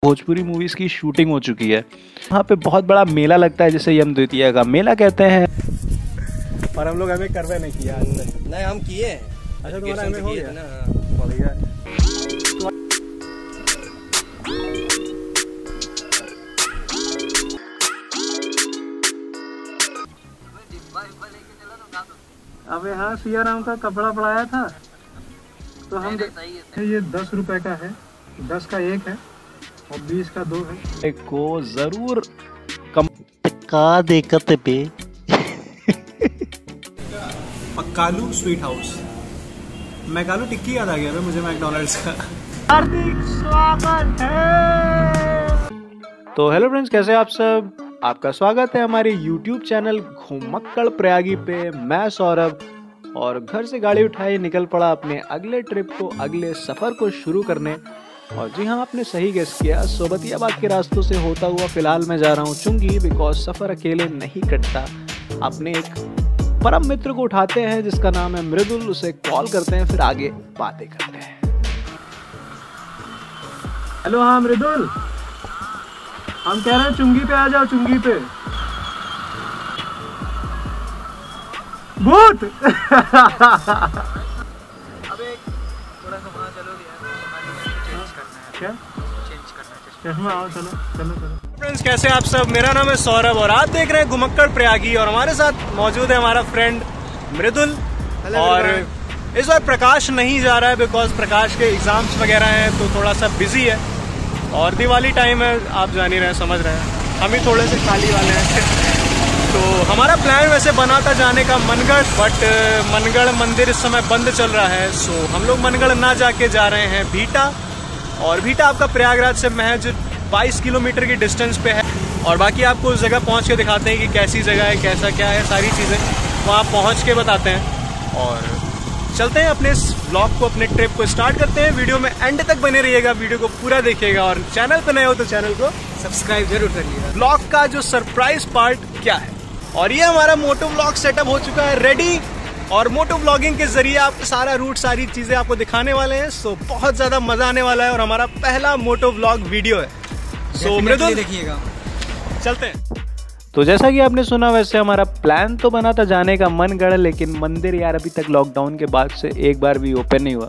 Bhojpuri movies की shooting हो चुकी है। वहाँ पे बहुत बड़ा मेला लगता है जिसे यम द्वितीया का मेला कहते हैं। और हम लोग हमें करवे नहीं किया आज तक। नहीं हम किए। अच्छा तुम्हारा हमें हो गया ना। बढ़िया। अबे हाँ सिया राम का कपड़ा पड़ाया था तो हम ये 10 रुपए का है, 10 का एक है और 20 का 2 है। एक को जरूर कम का दिक्कत पे मक्कालू स्वीट हाउस। मैकालू टिक्की याद आ गया था मुझे मैकडॉनल्ड्स का। हार्दिक स्वागत है। तो हेलो फ्रेंड्स, कैसे आप सब? आपका स्वागत है हमारे YouTube चैनल घुमक्कड़ प्रयागी पे। मैं सौरभ और घर से गाड़ी उठाए निकल पड़ा अपने अगले ट्रिप को, अगले सफ़र को शुरू करने। और जी हाँ, आपने सही गेस किया, सोबतियाबाद के रास्तों से होता हुआ फिलहाल मैं जा रहा हूँ चुंगी, बिकॉज सफ़र अकेले नहीं कटता। अपने एक परम मित्र को उठाते हैं जिसका नाम है मृदुल, उसे कॉल करते हैं, फिर आगे बातें करते हैं। हेलो हाँ मृदुल, हम कह रहे हैं चुंगी पे आ जाओ, चुंगी पे। भूत। अबे थोड़ा सा वहाँ चलोगे यार, चेंज करना है। क्या चेंज करना है चश्मा? आओ चलो चलो चलो। फ्रेंड्स कैसे आप सब? मेरा नाम है सौरभ और आप देख रहे हैं घुमक्कड़ प्रयागी और हमारे साथ मौजूद है हमारा फ्रेंड मृदुल। और इस बार प्रकाश नहीं जा रहा है बिकॉज प्रकाश के एग्जाम्स वगैरह हैं तो थोड़ा सा बिजी है और दिवाली टाइम है, आप जान ही रहे हैं, समझ रहे हैं, हम ही थोड़े से खाली वाले हैं। तो हमारा प्लान वैसे बना था जाने का मनगढ़, बट मनगढ़ मंदिर इस समय बंद चल रहा है। सो हम लोग मनगढ़ ना जाके जा रहे हैं भीटा। और भीटा आपका प्रयागराज से महज 22 किलोमीटर की डिस्टेंस पे है। और बाकी आपको उस जगह पहुँच के दिखाते हैं कि कैसी जगह है, कैसा क्या है, सारी चीज़ें वहाँ पहुँच के बताते हैं। और चलते हैं अपने इस ब्लॉग को, अपने ट्रिप को स्टार्ट करते हैं। वीडियो में एंड तक बने रहिएगा, वीडियो को पूरा देखिएगा और चैनल पे नए हो तो चैनल को सब्सक्राइब जरूर करिएगा। ब्लॉग का जो सरप्राइज पार्ट क्या है, और ये हमारा मोटो ब्लॉग सेटअप हो चुका है रेडी। और मोटो ब्लॉगिंग के जरिए आप सारा रूट, सारी चीजें आपको दिखाने वाले हैं। सो बहुत ज्यादा मजा आने वाला है और हमारा पहला मोटो ब्लॉग वीडियो है। सो मृदुल देखिएगा, चलते हैं। तो जैसा कि आपने सुना, वैसे हमारा प्लान तो बना था जाने का मनगढ़, लेकिन मंदिर यार अभी तक लॉकडाउन के बाद से एक बार भी ओपन नहीं हुआ।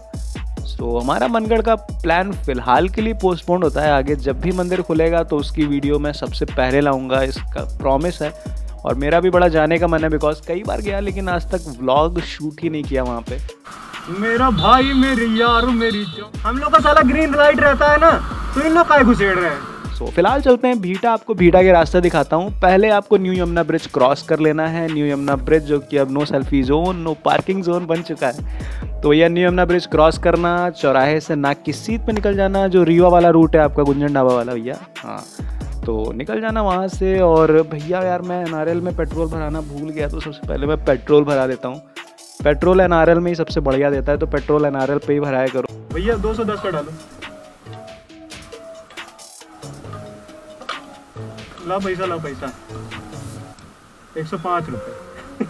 तो हमारा मनगढ़ का प्लान फिलहाल के लिए पोस्टपोन होता है। आगे जब भी मंदिर खुलेगा तो उसकी वीडियो मैं सबसे पहले लाऊंगा, इसका प्रॉमिस है। और मेरा भी बड़ा जाने का मन है बिकॉज कई बार गया लेकिन आज तक व्लॉग शूट ही नहीं किया वहाँ पे। मेरा भाई, मेरी यार, मेरी जो हम लोग का साला ग्रीन लाइट रहता है ना, तो इन लोग काहे घुसेड़ रहे हैं। तो फिलहाल चलते हैं भीटा। आपको भीटा के रास्ता दिखाता हूँ। पहले आपको न्यू यमुना ब्रिज क्रॉस कर लेना है। न्यू यमुना ब्रिज जो कि अब no selfie zone, no parking zone बन चुका है। तो यह न्यू यमुना ब्रिज क्रॉस करना, चौराहे से नाक की सीट पे निकल जाना, जो रीवा वाला रूट है आपका, गुंजन ढाबा वाला भैया, हाँ, तो निकल जाना वहाँ से। और भैया यार मैं NRL में पेट्रोल भराना भूल गया, तो सबसे पहले मैं पेट्रोल भरा देता हूँ। पेट्रोल NRL में ही सबसे बढ़िया देता है, तो पेट्रोल NRL पे ही भराया करो। भैया 210 का डालो। ला पैसा, ला पैसा, 105 रुपये।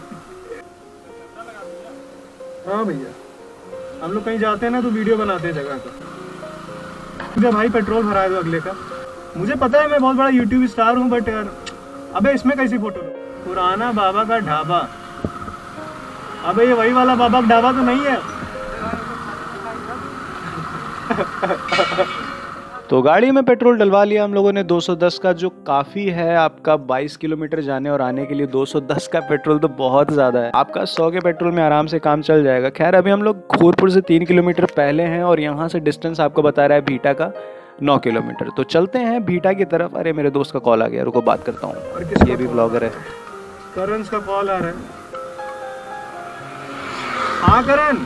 हाँ भैया, हम लोग कहीं जाते हैं ना तो वीडियो बनाते हैं जगह का। मुझे भाई पेट्रोल भरा दो अगले का। मुझे पता है मैं बहुत बड़ा यूट्यूब स्टार हूँ, बट यार अबे इसमें कैसी फोटो? पुराना बाबा का ढाबा। अबे ये वही वाला बाबा का ढाबा तो नहीं है? तो गाड़ी में पेट्रोल डलवा लिया हम लोगों ने 210 का, जो काफ़ी है आपका 22 किलोमीटर जाने और आने के लिए। 210 का पेट्रोल तो बहुत ज़्यादा है, आपका 100 के पेट्रोल में आराम से काम चल जाएगा। खैर अभी हम लोग खोरपुर से 3 किलोमीटर पहले हैं और यहाँ से डिस्टेंस आपको बता रहा है भीटा का 9 किलोमीटर। तो चलते हैं भीटा की तरफ। अरे मेरे दोस्त का कॉल आ गया, रुको बात करता हूँ। ये भी ब्लॉगर है। करण का कॉल आ रहा है। हाँ करण,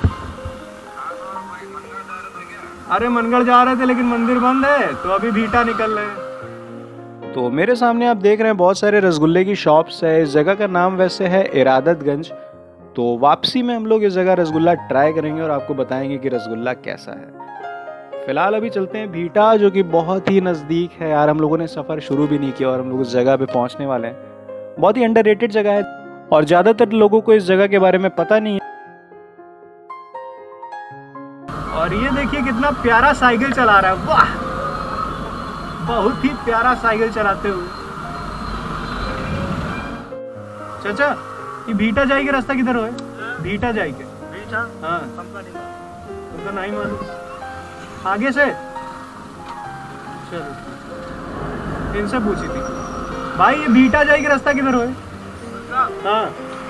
अरे मनगढ़ जा रहे थे लेकिन मंदिर बंद है तो अभी भीटा निकल रहे हैं। तो मेरे सामने आप देख रहे हैं बहुत सारे रसगुल्ले की शॉप्स है। इस जगह का नाम वैसे है इरादतगंज। तो वापसी में हम लोग इस जगह रसगुल्ला ट्राई करेंगे और आपको बताएंगे कि रसगुल्ला कैसा है। फिलहाल अभी चलते हैं भीटा, जो कि बहुत ही नज़दीक है यार। हम लोगों ने सफ़र शुरू भी नहीं किया और हम लोग उस जगह पे पहुंचने वाले हैं। बहुत ही अंडररेटेड जगह है और ज़्यादातर लोगों को इस जगह के बारे में पता नहीं है। और ये देखिए कितना प्यारा साइकिल चला रहा है, वाह बहुत ही प्यारा साइकिल चलाते हुए। चाचा ये भीटा जाए के रास्ता किधर है? भीटा जाए के? हाँ तुमको नहीं मालूम? आगे से चलो इनसे पूछी थी भाई ये भीटा जाए के रास्ता किधर है? हाँ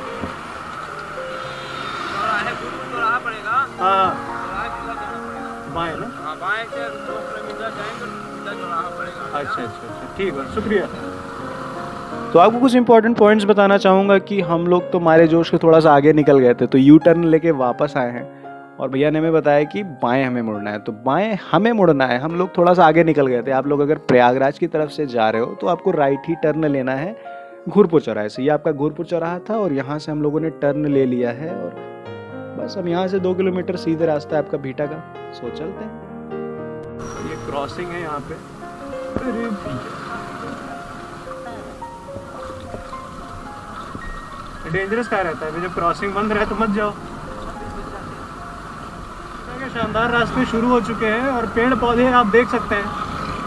पड़ेगा। हाँ बाएं ना? हाँ बाएं से 2 किलोमीटर जाएंगे तो चौराहा पड़ेगा। अच्छा ठीक है शुक्रिया। तो आपको कुछ इंपॉर्टेंट पॉइंट्स बताना चाहूँगा कि हम लोग तो मारे जोश के थोड़ा सा आगे निकल गए थे, तो यू टर्न लेके वापस आए हैं और भैया ने हमें बताया कि बाएं हमें मुड़ना है, तो बाएं हमें मुड़ना है। हम लोग थोड़ा सा आगे निकल गए थे। आप लोग अगर प्रयागराज की तरफ से जा रहे हो तो आपको राइट ही टर्न लेना है घूरपुर चौराहे से। ये आपका घूरपुर चौराहा था और यहाँ से हम लोगों ने टर्न ले लिया है और बस हम यहाँ से 2 किलोमीटर सीधे रास्ता है आपका भीटा का। सो चलते हैं। ये क्रॉसिंग है यहाँ पे। अरे डेंजरस क्या रहता है जब क्रॉसिंग बंद रहे तो मत जाओ। शानदार रास्ते शुरू हो चुके हैं और पेड़ पौधे आप देख सकते हैं।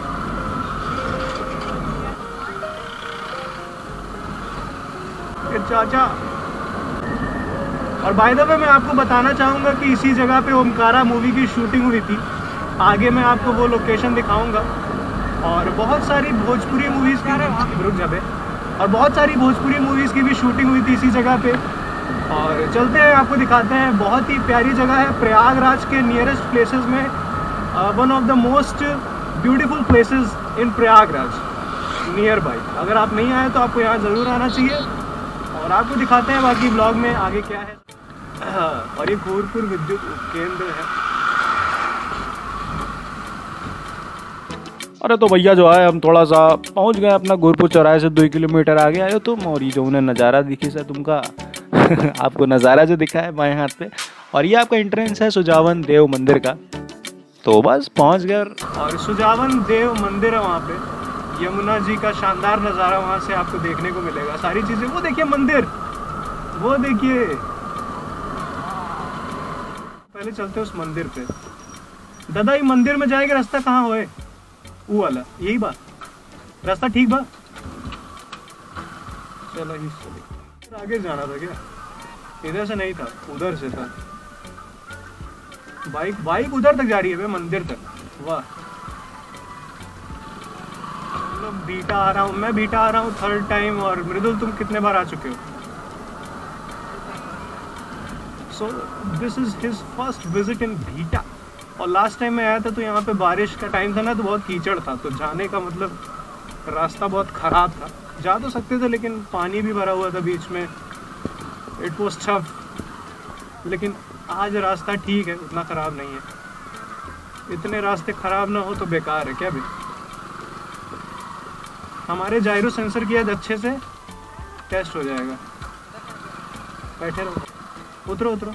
चाचा और बाय द वे मैं आपको बताना चाहूँगा कि इसी जगह पे ओमकारा मूवी की शूटिंग हुई थी। आगे मैं आपको वो लोकेशन दिखाऊंगा और बहुत सारी भोजपुरी मूवीज़ की रुक जाबे और बहुत सारी भोजपुरी मूवीज़ की भी शूटिंग हुई थी इसी जगह पे। और चलते हैं आपको दिखाते हैं। बहुत ही प्यारी जगह है प्रयागराज के नियरेस्ट प्लेसेस में, one of the most beautiful places in Prayagraj nearby. अगर आप नहीं आए तो आपको यहाँ ज़रूर आना चाहिए और आपको दिखाते हैं बाकी ब्लॉग में आगे क्या है। और ये घूरपुर विद्युत केंद्र है। अरे तो भैया जो है हम थोड़ा सा पहुंच गए अपना घूरपुर चौराहे से 2 किलोमीटर आगे आए हो तुम। और ये जो उन्हें नज़ारा दिखी से तुमका आपको नज़ारा जो दिखा है बाएं हाथ पे, और ये आपका एंट्रेंस है सुजावन देव मंदिर का। तो बस पहुंच गए। और सुजावन देव मंदिर है वहाँ पे। यमुना जी का शानदार नज़ारा वहाँ से आपको देखने को मिलेगा। सारी चीज़ें वो देखिए मंदिर, वो देखिए। पहले चलते उस मंदिर पे। दादा ये मंदिर में जाएगा रास्ता कहाँ होए? वो वाला यही बात रास्ता ठीक बा? चलो आगे जाना था क्या? इधर से नहीं था, उधर से था। बाइक उधर तक जा रही है मंदिर तक। वाह बीटा आ रहा हूँ मैं, बीटा आ रहा हूँ 3rd टाइम। और मृदुल तुम कितने बार आ चुके हो? So this is his first visit in beta. और लास्ट टाइम मैं आया था तो यहाँ पे बारिश का टाइम था ना, तो बहुत कीचड़ था, तो जाने का मतलब रास्ता बहुत ख़राब था। जा तो सकते थे लेकिन पानी भी भरा हुआ था बीच में। It was tough. लेकिन आज रास्ता ठीक है, उतना ख़राब नहीं है। इतने रास्ते ख़राब ना हो तो बेकार है क्या भी। हमारे जायरो सेंसर किया अच्छे से टेस्ट हो जाएगा। बैठे रहो, उतरो उतरो,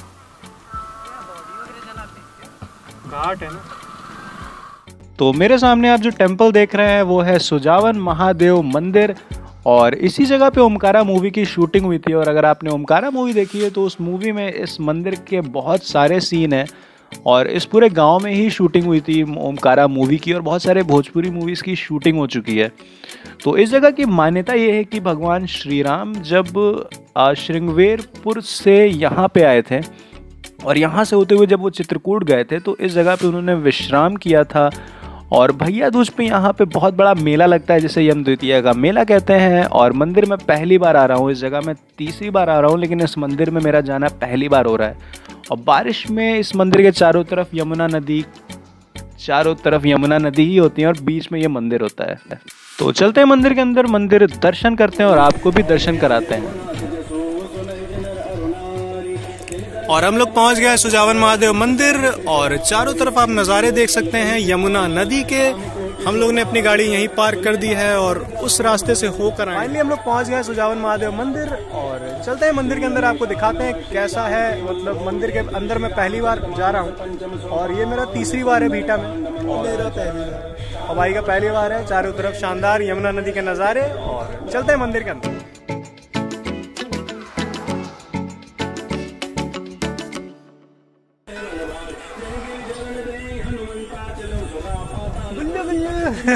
घाट है ना। तो मेरे सामने आप जो टेम्पल देख रहे हैं वो है सुजावन महादेव मंदिर, और इसी जगह पे ओमकारा मूवी की शूटिंग हुई थी। और अगर आपने ओमकारा मूवी देखी है तो उस मूवी में इस मंदिर के बहुत सारे सीन हैं, और इस पूरे गांव में ही शूटिंग हुई थी ओमकारा मूवी की, और बहुत सारे भोजपुरी मूवीज़ की शूटिंग हो चुकी है। तो इस जगह की मान्यता ये है कि भगवान श्री राम जब श्रृंगवेरपुर से यहाँ पे आए थे और यहाँ से होते हुए जब वो चित्रकूट गए थे तो इस जगह पे उन्होंने विश्राम किया था। और भैया दूज पे यहाँ पे बहुत बड़ा मेला लगता है जिसे यम द्वितीया का मेला कहते हैं। और मंदिर में पहली बार आ रहा हूँ, इस जगह में 3री बार आ रहा हूँ, लेकिन इस मंदिर में मेरा जाना पहली बार हो रहा है। और बारिश में इस मंदिर के चारों तरफ यमुना नदी ही होती है और बीच में ये मंदिर होता है। तो चलते हैं मंदिर के अंदर, मंदिर दर्शन करते हैं और आपको भी दर्शन कराते हैं। और हम लोग पहुंच गए सुजावन महादेव मंदिर, और चारों तरफ आप नज़ारे देख सकते हैं यमुना नदी के। हम लोग ने अपनी गाड़ी यहीं पार्क कर दी है और उस रास्ते से होकर आए। फाइनली हम लोग पहुंच गए सुजावन महादेव मंदिर, और चलते हैं मंदिर के अंदर, आपको दिखाते हैं कैसा है। मतलब मंदिर के अंदर मैं पहली बार जा रहा हूँ और ये मेरा 3री बार है बीटा में, और भाई का पहली बार है। चारों तरफ शानदार यमुना नदी के नज़ारे, और चलते हैं मंदिर के अंदर।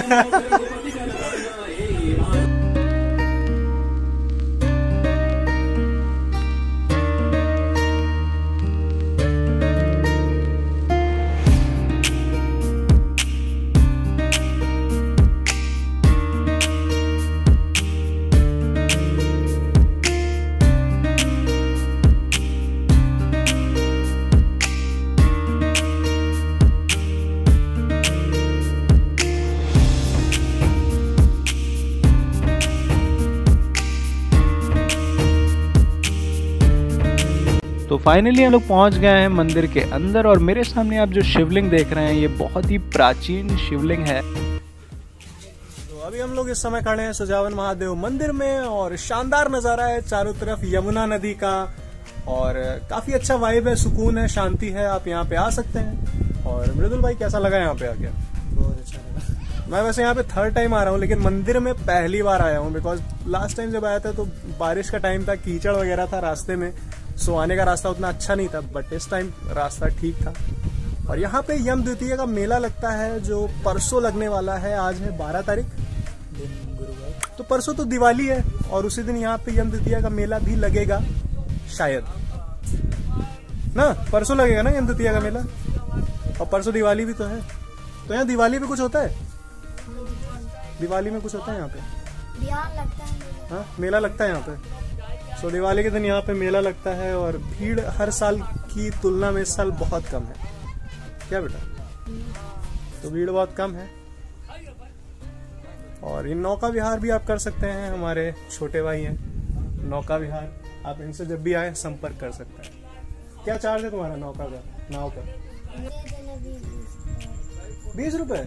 तो फाइनली हम लोग पहुंच गए हैं मंदिर के अंदर और मेरे सामने आप जो शिवलिंग देख रहे हैं ये बहुत ही प्राचीन शिवलिंग है। तो अभी हम लोग इस समय खड़े हैं सुजावन महादेव मंदिर में और शानदार नजारा है चारों तरफ यमुना नदी का और काफी अच्छा वाइब है, सुकून है, शांति है। आप यहाँ पे आ सकते हैं। और मृदुल भाई कैसा लगा यहाँ पे आके? बहुत अच्छा लगा। मैं वैसे यहाँ पे थर्ड टाइम आ रहा हूँ लेकिन मंदिर में पहली बार आया हूँ बिकॉज लास्ट टाइम जब आया था तो बारिश का टाइम था, कीचड़ वगैरह था रास्ते में, सो आने का रास्ता उतना अच्छा नहीं था। बट इस टाइम रास्ता ठीक था। और यहाँ पे यम द्वितीया का मेला लगता है जो परसों लगने वाला है। आज है 12 तारीख, गुरुवार। तो परसों तो दिवाली है और उसी दिन यहाँ पे यम द्वितीया का मेला भी लगेगा शायद ना। परसों लगेगा ना यम द्वितीया का मेला और परसों दिवाली भी तो है। तो यहाँ दिवाली पे कुछ होता है? दिवाली में कुछ होता है यहाँ पे? लगता है हाँ, मेला लगता है यहाँ पे। सो दिवाली के दिन यहाँ पे मेला लगता है और भीड़ हर साल की तुलना में इस साल बहुत कम है। क्या बेटा? तो भीड़ बहुत कम है। और ये नौका विहार भी आप कर सकते हैं, हमारे छोटे भाई हैं नौका विहार, आप इनसे जब भी आए संपर्क कर सकते हैं। क्या चार्ज है तुम्हारा नौका का, नाव का? 20 रुपए।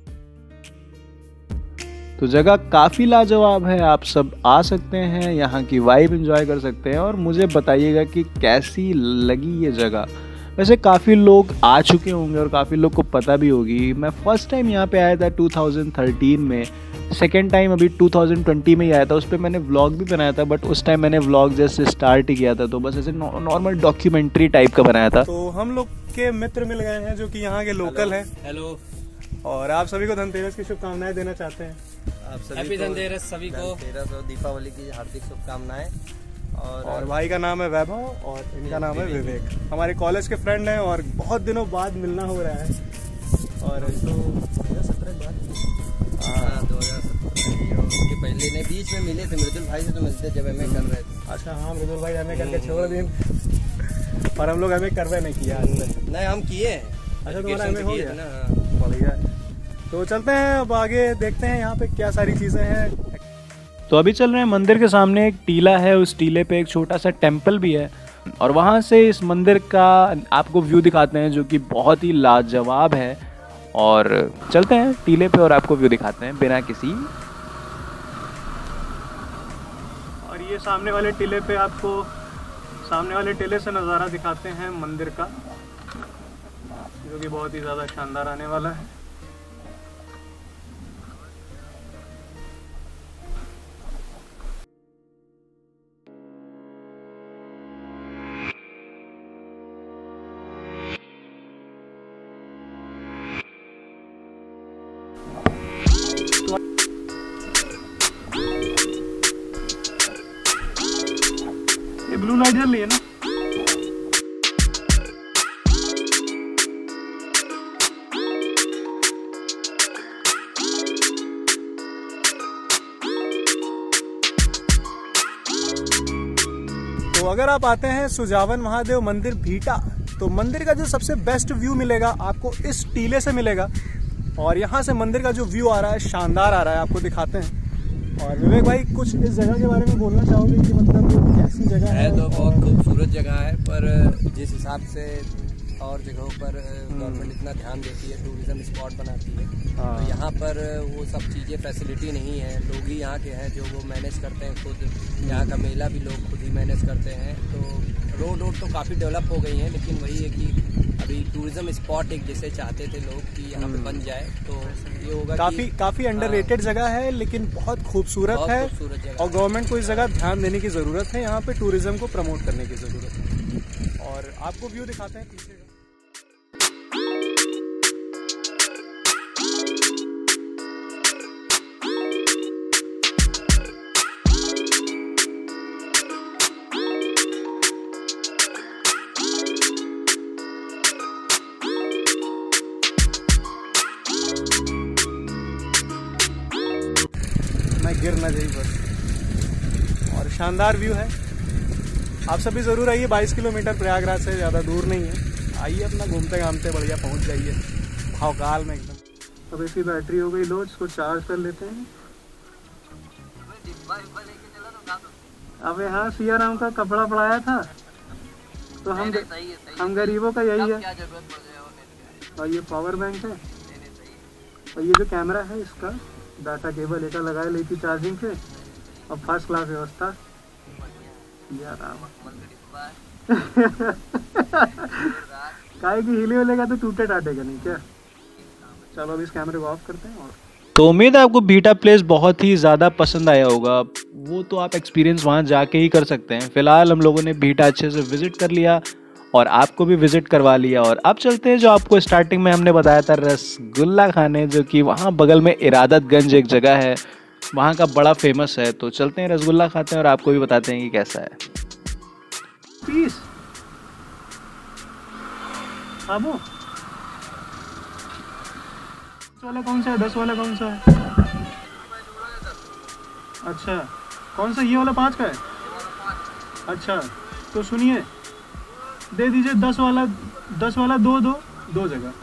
तो जगह काफ़ी लाजवाब है, आप सब आ सकते हैं, यहाँ की वाइब एंजॉय कर सकते हैं और मुझे बताइएगा कि कैसी लगी ये जगह। वैसे काफ़ी लोग आ चुके होंगे और काफ़ी लोग को पता भी होगी। मैं फर्स्ट टाइम यहाँ पे आया था 2013 में, सेकेंड टाइम अभी 2020 में ही आया था। उस पर मैंने व्लॉग भी बनाया था बट उस टाइम मैंने व्लॉग जैसे स्टार्ट ही किया था तो बस ऐसे नॉर्मल डॉक्यूमेंट्री टाइप का बनाया था। तो हम लोग के मित्र मिल गए हैं जो कि यहाँ के लोकल हैं। हेलो। और आप सभी को धनतेरस की शुभकामनाएं देना चाहते हैं। आप सभी धनतेरस सभी को धनतेरस और दीपावली की हार्दिक शुभकामनाएं। और भाई का नाम है वैभव और इनका नाम है विवेक। हमारे कॉलेज के फ्रेंड हैं और बहुत दिनों बाद मिलना हो रहा है। और तो 2017 के बाद 2017 के पहले ने बीच में मिले थे मृदुल भाई से, तो मिलते जब एमए कर रहे थे। अच्छा हाँ, मृदुल भाई एमए करके छोड़ दिन और हम लोग एमए करवे नहीं किया आज तक। नहीं हम किए हैं। अच्छा तुम्हारा एमए हो गया ना? बढ़िया। तो चलते हैं अब आगे, देखते हैं यहाँ पे क्या सारी चीजें हैं। तो अभी चल रहे हैं मंदिर के सामने एक टीला है, उस टीले पे एक छोटा सा टेम्पल भी है और वहाँ से इस मंदिर का आपको व्यू दिखाते हैं जो कि बहुत ही लाजवाब है। और चलते हैं टीले पे और आपको व्यू दिखाते हैं बिना किसी। और ये सामने वाले टीले पे आपको सामने वाले टीले से नज़ारा दिखाते हैं मंदिर का, जो कि बहुत ही ज़्यादा शानदार आने वाला है। ये ब्लू लाइट जल रही है ना? तो अगर आप आते हैं सुजावन महादेव मंदिर भीटा तो मंदिर का जो सबसे बेस्ट व्यू मिलेगा आपको इस टीले से मिलेगा। और यहाँ से मंदिर का जो व्यू आ रहा है शानदार आ रहा है, आपको दिखाते हैं। और विवेक भाई कुछ इस जगह के बारे में बोलना चाहोगे कि मतलब कैसी जगह है? तो बहुत खूबसूरत जगह है, पर जिस हिसाब से और जगहों पर गवर्नमेंट इतना ध्यान देती है, टूरिज्म स्पॉट बनाती है, तो यहाँ पर वो सब चीज़ें फैसिलिटी नहीं है। लोग ही यहाँ के हैं जो वो मैनेज करते हैं खुद। यहाँ का मेला भी लोग खुद ही मैनेज करते हैं। तो रोड तो काफ़ी डेवलप हो गई हैं, लेकिन वही है कि अभी टूरिज्म स्पॉट एक जैसे चाहते थे लोग कि यहाँ पे बन जाए, तो ये होगा काफी अंडररेटेड जगह है लेकिन बहुत खूबसूरत है। और गवर्नमेंट को इस जगह ध्यान देने की जरूरत है, यहाँ पे टूरिज्म को प्रमोट करने की जरूरत है। और आपको व्यू दिखाते हैं पीछे का। खाना गिर ना जाए बस। और शानदार व्यू है। आप सभी ज़रूर आइए, 22 किलोमीटर प्रयागराज से, ज़्यादा दूर नहीं है। आइए अपना घूमते घामते बढ़िया पहुंच जाइए भावकाल में एकदम। अब इसकी बैटरी हो गई लो, इसको चार्ज कर लेते हैं। अब यहाँ सिया राम का कपड़ा पड़ाया था तो हम गरीबों का यही है। और ये पावर बैंक है और ये जो कैमरा है इसका डाटा केबल एक लगा लेती चार्जिंग के। और फर्स्ट क्लास व्यवस्था काहे की हिले लेगा तो टूटे टाटे का नहीं क्या। चलो अब इस कैमरे को ऑफ करते हैं। और तो उम्मीद है आपको बीटा प्लेस बहुत ही ज़्यादा पसंद आया होगा। वो तो आप एक्सपीरियंस वहाँ जाके ही कर सकते हैं। फिलहाल हम लोगों ने बीटा अच्छे से विजिट कर लिया और आपको भी विजिट करवा लिया। और अब चलते हैं जो आपको स्टार्टिंग में हमने बताया था रसगुल्ला खाने, जो कि वहाँ बगल में इरादतगंज एक जगह है, वहाँ का बड़ा फेमस है। तो चलते हैं रसगुल्ला खाते हैं और आपको भी बताते हैं कि कैसा है। पीस आबो वाला कौन सा है, 10 वाला कौन सा है? अच्छा कौन सा, ये वाला 5 का है? अच्छा तो सुनिए, दे दीजिए 10 वाला दो जगह।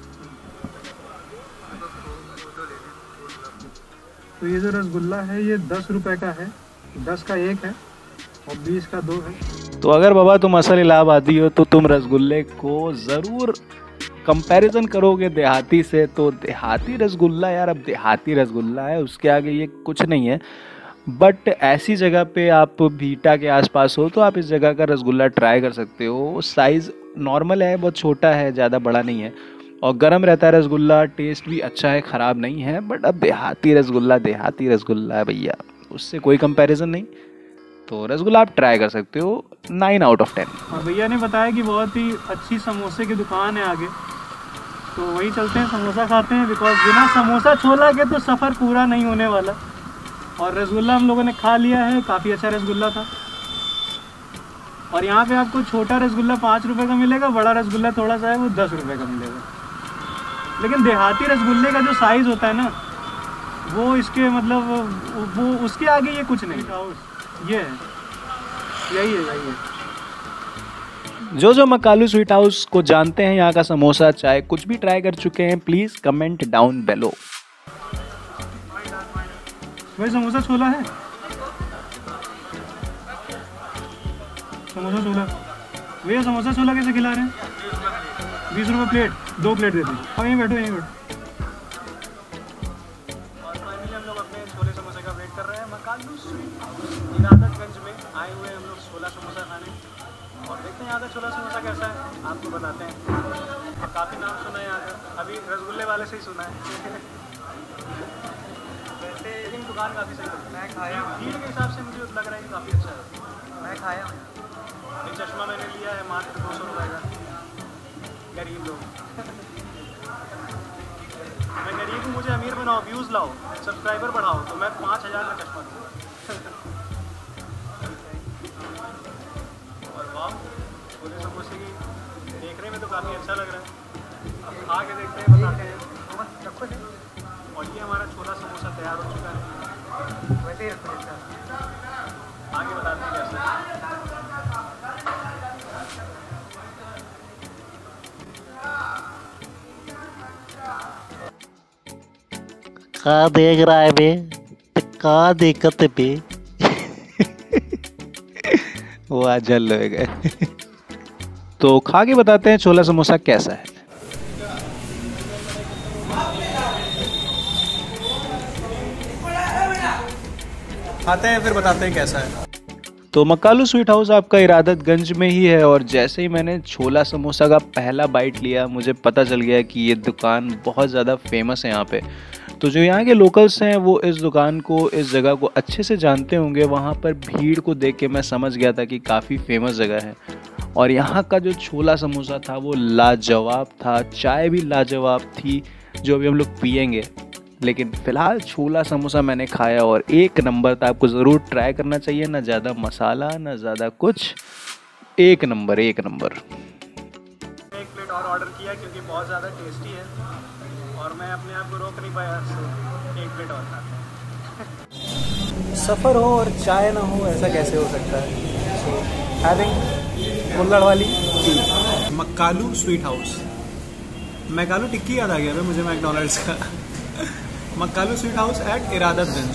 तो ये जो रसगुल्ला है ये 10 रुपए का है, 10 का 1 है और 20 का 2 है। तो अगर बाबा तुम असल इलाहाबादी हो तो तुम रसगुल्ले को ज़रूर कंपैरिजन करोगे देहाती से, तो देहाती रसगुल्ला यार, अब देहाती रसगुल्ला है, उसके आगे ये कुछ नहीं है। बट ऐसी जगह पे आप बीटा के आसपास हो तो आप इस जगह का रसगुल्ला ट्राई कर सकते हो। साइज़ नॉर्मल है, बहुत छोटा है, ज़्यादा बड़ा नहीं है और गर्म रहता है रसगुल्ला। टेस्ट भी अच्छा है, ख़राब नहीं है। बट अब देहाती रसगुल्ला है भैया, उससे कोई कंपैरिजन नहीं। तो रसगुल्ला आप ट्राई कर सकते हो, 9 आउट ऑफ 10। और भैया ने बताया कि बहुत ही अच्छी समोसे की दुकान है आगे, तो वही चलते हैं, समोसा खाते हैं। बिकॉज बिना समोसा छोला के तो सफ़र पूरा नहीं होने वाला। और रसगुल्ला हम लोगों ने खा लिया है, काफ़ी अच्छा रसगुल्ला था। और यहाँ पे आपको छोटा रसगुल्ला 5 रुपये का मिलेगा, बड़ा रसगुल्ला थोड़ा सा है वो 10 रुपये का मिलेगा। लेकिन देहाती रसगुल्ले का जो साइज़ होता है ना, वो इसके मतलब वो उसके आगे ये कुछ नहीं। ये है, यही है। जो मकालू स्वीट हाउस को जानते हैं, यहाँ का समोसा चाय कुछ भी ट्राई कर चुके हैं, प्लीज़ कमेंट डाउन बेलो। भाई समोसा छोला है, समोसा छोला भैया, समोसा छोला कैसे खिला रहे हैं? 20 रुपये प्लेट, 2 प्लेट देते हैं। और यहीं बैठो। और फाइनली हम लोग अपने छोले समोसे का वेट कर रहे हैं। मकालू स्वीट हाउस इरादतगंज में आए हुए हम लोग छोला समोसा खाने, और देखते हैं यहाँ का छोला समोसा कैसा है, आपको बताते हैं। काफ़ी नाम सुना है यहाँ का, अभी रसगुल्ले वाले से ही सुना है। वैसे लेकिन दुकान काफ़ी सही है, मैं खाया हूँ। भीड़ के हिसाब से मुझे लग रहा है कि काफ़ी अच्छा है। मैं खाया हूँ। ये चश्मा मैंने लिया है मात्र 200 रुपये का। गरीब लोग मैं गरीब हूँ, मुझे अमीर बनाओ, व्यूज़ लाओ, सब्सक्राइबर बढ़ाओ, तो मैं 5000 का चश्मा दूँ। और वाह, छोले समोसे की देखने में तो काफ़ी अच्छा लग रहा है। अब खा के देखते हैं, बताते हैं। और ये हमारा छोला समोसा तैयार हो चुका है। वैसे ही रखो, आगे बताते हैं कैसे। का देख रहा है बे, का दिक्कत बे। वो आज जल हो गए। तो खा के बताते हैं छोला समोसा कैसा है। खाते हैं फिर बताते हैं कैसा है। तो मकालू स्वीट हाउस आपका इरादतगंज में ही है, और जैसे ही मैंने छोला समोसा का पहला बाइट लिया, मुझे पता चल गया कि ये दुकान बहुत ज़्यादा फेमस है यहाँ पे। तो जो यहाँ के लोकल्स हैं वो इस दुकान को, इस जगह को अच्छे से जानते होंगे। वहाँ पर भीड़ को देख के मैं समझ गया था कि काफ़ी फेमस जगह है। और यहाँ का जो छोला समोसा था वो लाजवाब था, चाय भी लाजवाब थी जो अभी हम लोग पियेंगे। लेकिन फ़िलहाल छोला समोसा मैंने खाया और 1 नंबर था। आपको ज़रूर ट्राई करना चाहिए, ना ज़्यादा मसाला ना ज़्यादा कुछ, 1 नंबर 1 नंबर। 1 प्लेट और ऑर्डर किया क्योंकि बहुत ज़्यादा टेस्टी है और मैं अपने आप को रोक नहीं पाया, 1 प्लेट और खाते हैं। सफ़र हो और चाय ना हो, ऐसा कैसे हो सकता है। सो हैविंग कुल्हड़ वाली tea. Makkalu sweet house, McAloo tikki याद आ गया था मुझे मैकडोनल्ड्स का। Makkalu sweet house at Iradatganj,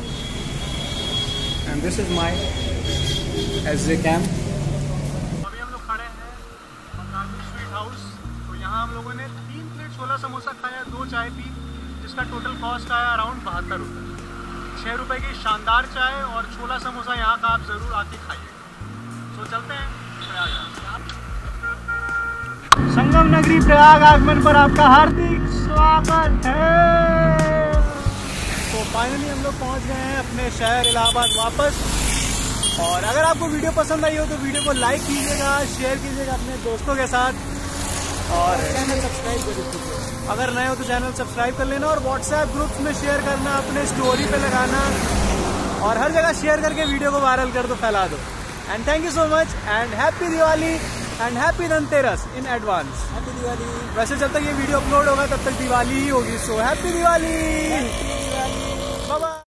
and this is my S J camp. अभी हम लोग खड़े हैं मक्कालू स्वीट हाउस। तो यहाँ हम लोगों ने 3 प्लेट छोला समोसा खाया, 2 चाय पी, जिसका टोटल कॉस्ट आया अराउंड 72 रुपये। 6 रुपये की शानदार चाय और छोला समोसा यहाँ का आप ज़रूर आके खाइए। तो चलते हैं प्रयागराज। संगम नगरी प्रयाग आगमन पर आपका हार्दिक स्वागत है। तो फाइनली हम लोग पहुँच गए हैं अपने शहर इलाहाबाद वापस। और अगर आपको वीडियो पसंद आई हो तो वीडियो को लाइक कीजिएगा, शेयर कीजिएगा अपने दोस्तों के साथ, और चैनल सब्सक्राइब कर दीजिए। अगर नए हो तो चैनल सब्सक्राइब कर लेना, और व्हाट्सएप ग्रुप्स में शेयर करना, अपने स्टोरी पे लगाना, और हर जगह शेयर करके वीडियो को वायरल कर दो, फैला दो। And thank you so much, and happy Diwali and happy Dhanteras in advance. Happy Diwali. वैसे जब तक ये वीडियो अपलोड होगा तब तक दिवाली ही होगी, so happy Diwali. Bye bye.